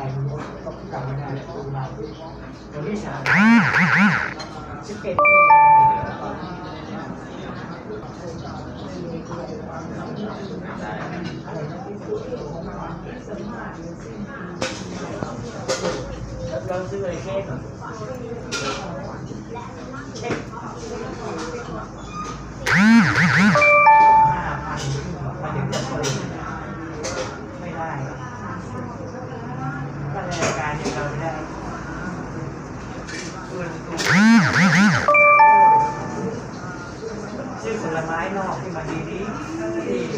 ต้องจำไม่ได้ตุลาวันที่11เราซื้ออะไรเค้ก5,000มาถึงจะเปิดไม่ได้ก็ในรายการยังเราไม่ได้ชื่อผลไม้นอกที่มาดี